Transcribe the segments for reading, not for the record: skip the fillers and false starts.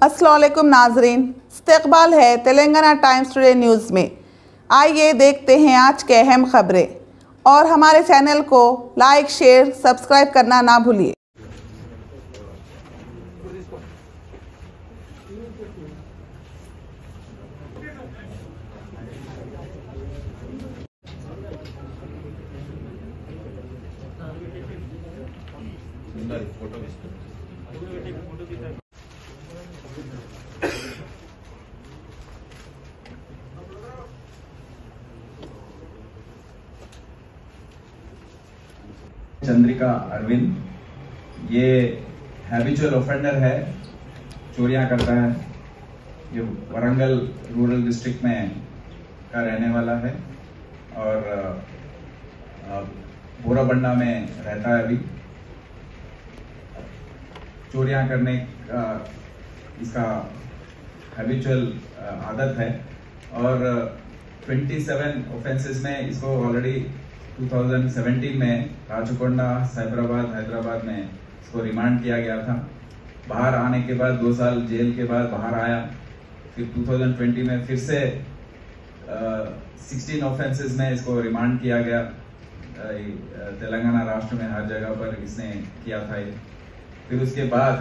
अस्सलाम वालेकुम नाजरीन, इस्तकबाल है तेलंगाना टाइम्स टुडे न्यूज़ में। आइए देखते हैं आज के अहम खबरें और हमारे चैनल को लाइक, शेयर, सब्सक्राइब करना ना भूलिए। चंद्रिका अरविंद, ये हैबिचुअल ऑफेंडर है, चोरियां करता है। ये वरंगल रूरल डिस्ट्रिक्ट में का रहने वाला है और बोराबंडा में रहता है। अभी चोरियां करने का इसका हैबिचुअल आदत है और 27 ऑफेंसेस में इसको ऑलरेडी 2017 में राचकोंडा, साइबराबाद, हैदराबाद में इसको रिमांड किया गया था। बाहर आने के बाद 2 साल जेल के बाद बाहर आया। फिर 2020 में फिर से 16 ऑफेंसेस में इसको रिमांड किया गया। तेलंगाना राष्ट्र में हर जगह पर इसने किया था ये। फिर उसके बाद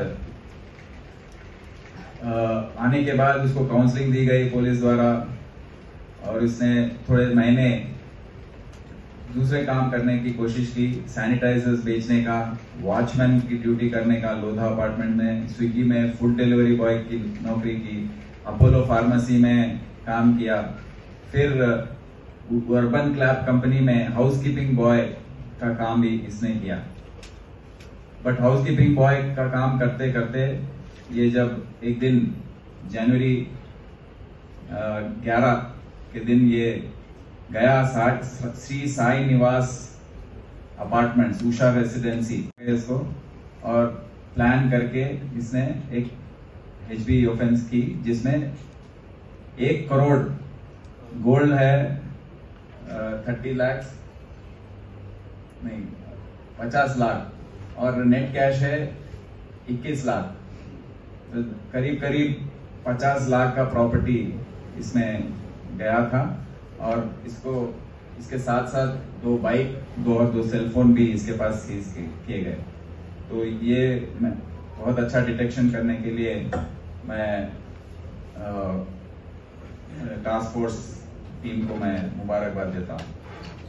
आने के बाद उसको काउंसलिंग दी गई पुलिस द्वारा और इसने थोड़े महीने दूसरे काम करने की कोशिश की। सैनिटाइजर्स बेचने का, वॉचमैन की ड्यूटी करने का लोधा अपार्टमेंट में, स्विगी में फूड डिलीवरी बॉय की नौकरी की, अपोलो फार्मेसी में काम किया। फिर अर्बन क्लैब कंपनी में हाउसकीपिंग बॉय का काम भी इसने किया। बट हाउसकीपिंग बॉय का काम करते करते ये जब एक दिन जनवरी 11 के दिन ये गया श्री साई निवास अपार्टमेंट, उषा रेसिडेंसी इसको, और प्लान करके इसने एक एचबी ऑफेंस की जिसमें 1 करोड़ गोल्ड है, 30 लाख नहीं 50 लाख और नेट कैश है 21 लाख। तो करीब करीब 50 लाख का प्रॉपर्टी इसमें गया था और इसको इसके साथ साथ 2 बाइक, 2 सेलफोन भी इसके पास सीज किए गए। तो ये बहुत अच्छा डिटेक्शन करने के लिए मैं टास्क फोर्स टीम को मैं मुबारकबाद देता हूँ।